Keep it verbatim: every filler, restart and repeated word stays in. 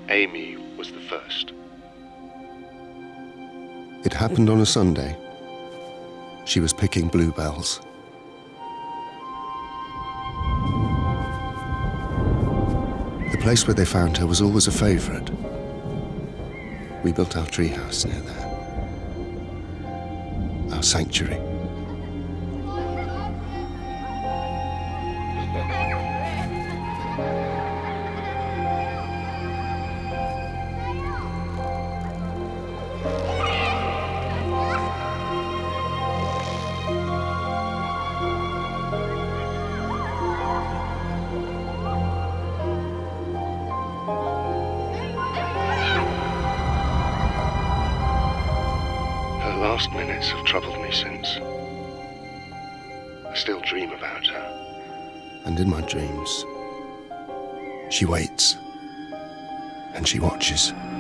Amy was the first. It happened on a Sunday. She was picking bluebells. The place where they found her was always a favourite. We built our treehouse near there. Our sanctuary. Her last minutes have troubled me since. I still dream about her. And in my dreams, she waits and she watches.